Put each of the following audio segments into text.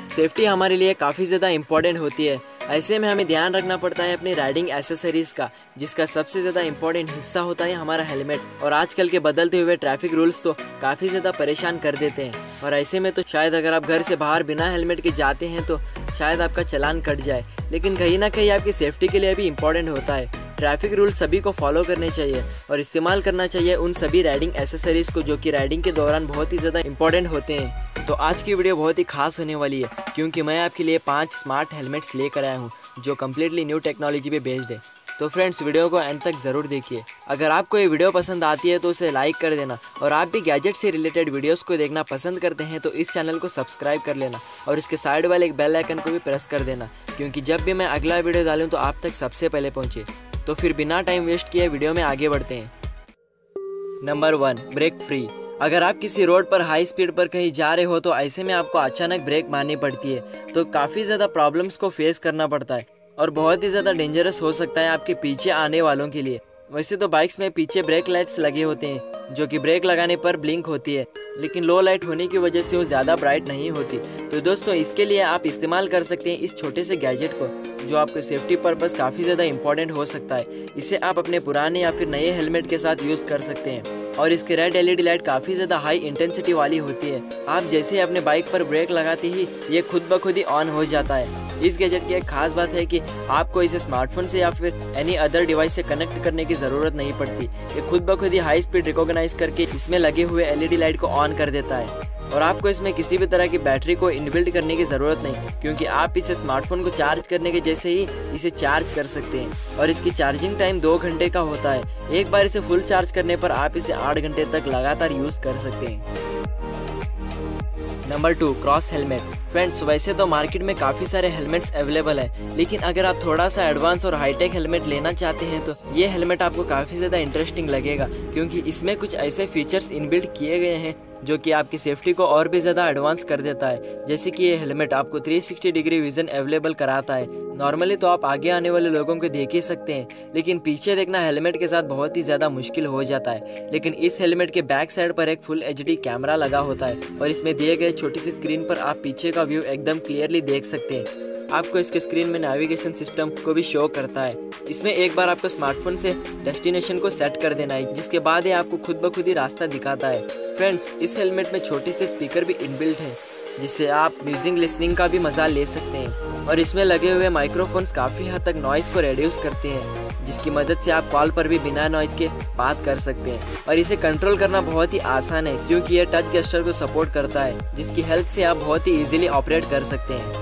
Safety हमारे लिए काफ़ी ज़्यादा इम्पोर्टेंट होती है। ऐसे में हमें ध्यान रखना पड़ता है अपनी राइडिंग एसेसरीज़ का, जिसका सबसे ज़्यादा इम्पोर्टेंट हिस्सा होता है हमारा हेलमेट। और आजकल के बदलते हुए ट्रैफिक रूल्स तो काफ़ी ज़्यादा परेशान कर देते हैं, और ऐसे में तो शायद अगर आप घर से बाहर बिना हेलमेट के जाते हैं तो शायद आपका चालान कट जाए, लेकिन कहीं ना कहीं आपकी सेफ्टी के लिए भी इम्पोर्टेंट होता है। ट्रैफिक रूल सभी को फॉलो करने चाहिए और इस्तेमाल करना चाहिए उन सभी राइडिंग एसेसरीज़ को जो कि राइडिंग के दौरान बहुत ही ज़्यादा इंपॉर्टेंट होते हैं। तो आज की वीडियो बहुत ही खास होने वाली है, क्योंकि मैं आपके लिए 5 स्मार्ट हेलमेट्स लेकर आया हूँ जो कम्प्लीटली न्यू टेक्नोलॉजी पे बेस्ड है। तो फ्रेंड्स, वीडियो को एंड तक ज़रूर देखिए। अगर आपको ये वीडियो पसंद आती है तो उसे लाइक कर देना, और आप भी गैजेट से रिलेटेड वीडियोस को देखना पसंद करते हैं तो इस चैनल को सब्सक्राइब कर लेना और इसके साइड वाले एक बेल आइकन को भी प्रेस कर देना, क्योंकि जब भी मैं अगला वीडियो डालूँ तो आप तक सबसे पहले पहुँचे। तो फिर बिना टाइम वेस्ट किए वीडियो में आगे बढ़ते हैं। Number 1, break free. अगर आप किसी रोड पर हाई स्पीड पर कहीं जा रहे हो तो ऐसे में आपको अचानक ब्रेक मारनी पड़ती है, तो काफ़ी ज़्यादा प्रॉब्लम्स को फेस करना पड़ता है और बहुत ही ज़्यादा डेंजरस हो सकता है आपके पीछे आने वालों के लिए। वैसे तो बाइक्स में पीछे ब्रेक लाइट्स लगे होते हैं जो कि ब्रेक लगाने पर ब्लिंक होती है, लेकिन लो लाइट होने की वजह से वो ज़्यादा ब्राइट नहीं होती। तो दोस्तों, इसके लिए आप इस्तेमाल कर सकते हैं इस छोटे से गैजेट को, जो आपके सेफ्टी पर्पस काफ़ी ज़्यादा इंपॉर्टेंट हो सकता है। इसे आप अपने पुराने या फिर नए हेलमेट के साथ यूज़ कर सकते हैं, और इसकी रेड एलईडी लाइट काफ़ी ज़्यादा हाई इंटेंसिटी वाली होती है। आप जैसे ही अपने बाइक पर ब्रेक लगाते ही ये खुद ब खुद ही ऑन हो जाता है। इस गैजेट की एक खास बात है कि आपको इसे स्मार्टफोन से या फिर एनी अदर डिवाइस से कनेक्ट करने की ज़रूरत नहीं पड़ती। ये खुद ब खुद ही हाई स्पीड रिकॉग्नाइज करके इसमें लगे हुए एलईडी लाइट को ऑन कर देता है, और आपको इसमें किसी भी तरह की बैटरी को इनबिल्ट करने की ज़रूरत नहीं, क्योंकि आप इसे स्मार्टफोन को चार्ज करने के जैसे ही इसे चार्ज कर सकते हैं। और इसकी चार्जिंग टाइम 2 घंटे का होता है। एक बार इसे फुल चार्ज करने पर आप इसे 8 घंटे तक लगातार यूज़ कर सकते हैं। Number 2, cross helmet. फ्रेंड्स, वैसे तो मार्केट में काफ़ी सारे हेलमेट्स अवेलेबल है, लेकिन अगर आप थोड़ा सा एडवांस और हाईटेक हेलमेट लेना चाहते हैं तो ये हेलमेट आपको काफ़ी ज़्यादा इंटरेस्टिंग लगेगा, क्योंकि इसमें कुछ ऐसे फीचर्स इनबिल्ट किए गए हैं जो कि आपकी सेफ्टी को और भी ज़्यादा एडवांस कर देता है। जैसे कि ये हेलमेट आपको 360 डिग्री विजन अवेलेबल कराता है। नॉर्मली तो आप आगे आने वाले लोगों को देख ही सकते हैं, लेकिन पीछे देखना हेलमेट के साथ बहुत ही ज़्यादा मुश्किल हो जाता है। लेकिन इस हेलमेट के बैक साइड पर एक फुल HD कैमरा लगा होता है, और इसमें दिए गए छोटी सी स्क्रीन पर आप पीछे का व्यू एकदम क्लियरली देख सकते हैं। आपको इसके स्क्रीन में नेविगेशन सिस्टम को भी शो करता है। इसमें एक बार आपको स्मार्टफोन से डेस्टिनेशन को सेट कर देना है, जिसके बाद ये आपको खुद ब खुद ही रास्ता दिखाता है। फ्रेंड्स, इस हेलमेट में छोटे से स्पीकर भी इनबिल्ट है, जिससे आप म्यूजिक लिसनिंग का भी मजा ले सकते हैं, और इसमें लगे हुए माइक्रोफोन्स काफ़ी हद तक नॉइज़ को रिड्यूस करते हैं, जिसकी मदद से आप कॉल पर भी बिना नॉइज़ के बात कर सकते हैं। और इसे कंट्रोल करना बहुत ही आसान है, क्योंकि यह टच गेस्चर को सपोर्ट करता है, जिसकी हेल्प से आप बहुत ही ईजिली ऑपरेट कर सकते हैं।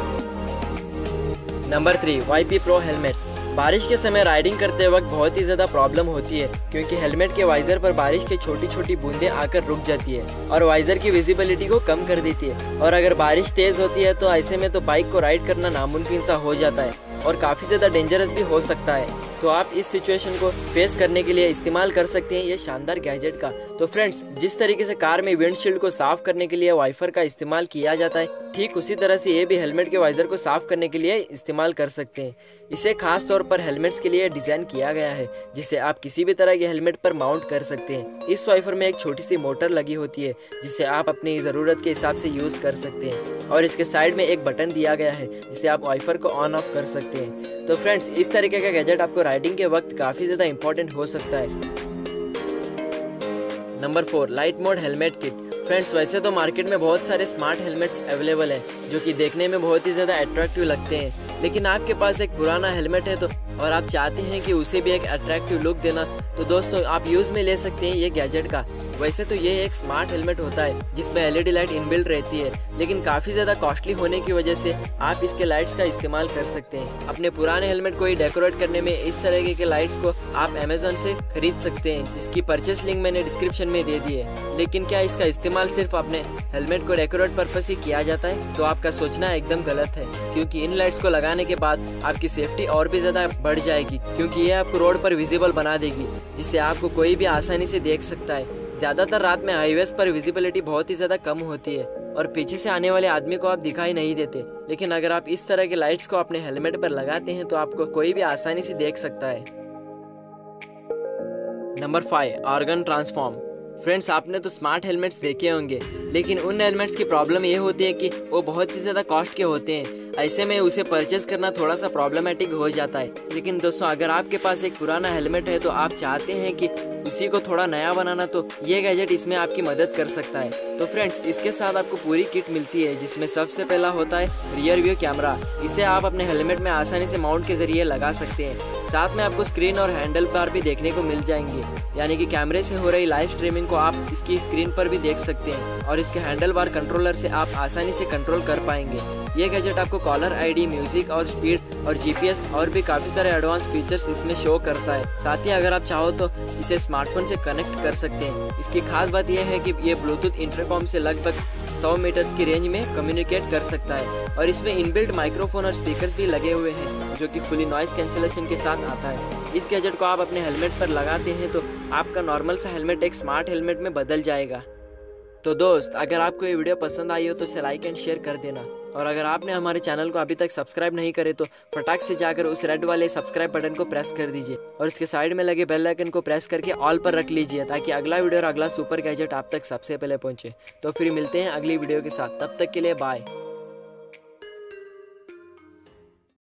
Number 3, YP Pro helmet. बारिश के समय राइडिंग करते वक्त बहुत ही ज़्यादा प्रॉब्लम होती है, क्योंकि हेलमेट के वाइजर पर बारिश की छोटी छोटी बूंदें आकर रुक जाती है और वाइजर की विजिबिलिटी को कम कर देती है। और अगर बारिश तेज़ होती है तो ऐसे में तो बाइक को राइड करना नामुमकिन सा हो जाता है और काफ़ी ज़्यादा डेंजरस भी हो सकता है। तो आप इस सिचुएशन को फेस करने के लिए इस्तेमाल कर सकते हैं ये शानदार गैजेट का। तो फ्रेंड्स, जिस तरीके से कार में विंडशील्ड को साफ करने के लिए वाइपर का इस्तेमाल किया जाता है, ठीक उसी तरह से ये भी हेलमेट के वाइजर को साफ करने के लिए इस्तेमाल कर सकते हैं। इसे खास तौर पर हेलमेट्स के लिए डिज़ाइन किया गया है, जिसे आप किसी भी तरह के हेलमेट पर माउंट कर सकते हैं। इस वाइपर में एक छोटी सी मोटर लगी होती है, जिसे आप अपनी ज़रूरत के हिसाब से यूज़ कर सकते हैं, और इसके साइड में एक बटन दिया गया है जिसे आप वाइपर को ऑन ऑफ कर सकते हैं। तो फ्रेंड्स, इस तरीके का गैजेट आपको राइडिंग के वक्त काफ़ी ज़्यादा इंपॉर्टेंट हो सकता है। Number 4, light mode helmet kit. Friends, वैसे तो मार्केट में बहुत सारे स्मार्ट हेलमेट्स अवेलेबल हैं जो कि देखने में बहुत ही ज़्यादा अट्रैक्टिव लगते हैं, लेकिन आपके पास एक पुराना हेलमेट है तो और आप चाहते हैं कि उसे भी एक अट्रैक्टिव लुक देना, तो दोस्तों आप यूज़ में ले सकते हैं ये गैजेट का। वैसे तो ये एक स्मार्ट हेलमेट होता है जिसमें LED लाइट इनबिल्ट रहती है, लेकिन काफ़ी ज़्यादा कॉस्टली होने की वजह से आप इसके लाइट्स का इस्तेमाल कर सकते हैं। अपने पुराने हेलमेट को ही डेकोरेट करने में इस तरह के लाइट्स को आप अमेज़न से खरीद सकते हैं। इसकी परचेस लिंक मैंने डिस्क्रिप्शन में दे दी है। लेकिन क्या इसका इस्तेमाल सिर्फ अपने हेलमेट को डेकोरेट पर्पस ही किया जाता है? तो आपका सोचना एकदम गलत है, क्योंकि इन लाइट्स को लगाने के बाद आपकी सेफ्टी और भी ज़्यादा बढ़ जाएगी, क्योंकि ये आपको रोड पर विजिबल बना देगी, जिससे आपको कोई भी आसानी से देख सकता है। ज़्यादातर रात में हाईवेज पर विजिबिलिटी बहुत ही ज़्यादा कम होती है और पीछे से आने वाले आदमी को आप दिखाई नहीं देते, लेकिन अगर आप इस तरह के लाइट्स को अपने हेलमेट पर लगाते हैं तो आपको कोई भी आसानी से देख सकता है। Number 5, organ transform. फ्रेंड्स, आपने तो स्मार्ट हेलमेट्स देखे होंगे, लेकिन उन हेलमेट्स की प्रॉब्लम ये होती है कि वो बहुत ही ज़्यादा कॉस्ट के होते हैं। ऐसे में उसे परचेस करना थोड़ा सा प्रॉब्लमेटिक हो जाता है। लेकिन दोस्तों, अगर आपके पास एक पुराना हेलमेट है तो आप चाहते हैं कि उसी को थोड़ा नया बनाना, तो ये गैजेट इसमें आपकी मदद कर सकता है। तो फ्रेंड्स, इसके साथ आपको पूरी किट मिलती है, जिसमें सबसे पहला होता है रियर व्यू कैमरा। इसे आप अपने हेलमेट में आसानी से माउंट के जरिए लगा सकते हैं। साथ में आपको स्क्रीन और हैंडल बार भी देखने को मिल जाएंगे, यानी कि कैमरे से हो रही लाइव स्ट्रीमिंग को आप इसकी स्क्रीन पर भी देख सकते हैं और इसके हैंडल बार कंट्रोलर से आप आसानी से कंट्रोल कर पाएंगे। ये गैजेट आपको कॉलर आईडी, म्यूजिक और स्पीड और जीपीएस और भी काफ़ी सारे एडवांस फीचर्स इसमें शो करता है। साथ ही अगर आप चाहो तो इसे स्मार्टफोन से कनेक्ट कर सकते हैं। इसकी खास बात यह है कि ये ब्लूटूथ इंटरकॉम से लगभग 100 मीटर्स की रेंज में कम्युनिकेट कर सकता है और इसमें इनबिल्ट माइक्रोफोन और स्पीकर्स भी लगे हुए हैं, जो कि फुली नॉइस कैंसिलेशन के साथ आता है। इस गैजेट को आप अपने हेलमेट पर लगाते हैं तो आपका नॉर्मल सा हेलमेट एक स्मार्ट हेलमेट में बदल जाएगा। तो दोस्त, अगर आपको ये वीडियो पसंद आई हो तो इसे लाइक एंड शेयर कर देना, और अगर आपने हमारे चैनल को अभी तक सब्सक्राइब नहीं करे तो फटाक से जाकर उस रेड वाले सब्सक्राइब बटन को प्रेस कर दीजिए और इसके साइड में लगे बेल आइकन को प्रेस करके ऑल पर रख लीजिए, ताकि अगला वीडियो और अगला सुपर गैजेट आप तक सबसे पहले पहुंचे। तो फिर मिलते हैं अगली वीडियो के साथ, तब तक के लिए बाय।